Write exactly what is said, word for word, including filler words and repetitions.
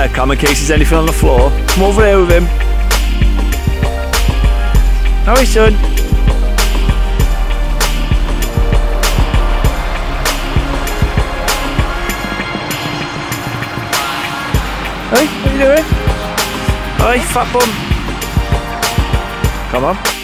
uh, come in case there's anything on the floor. Come over here with him. Hurry, son. Hey, what are you doing? Hey, fat bum. Come on.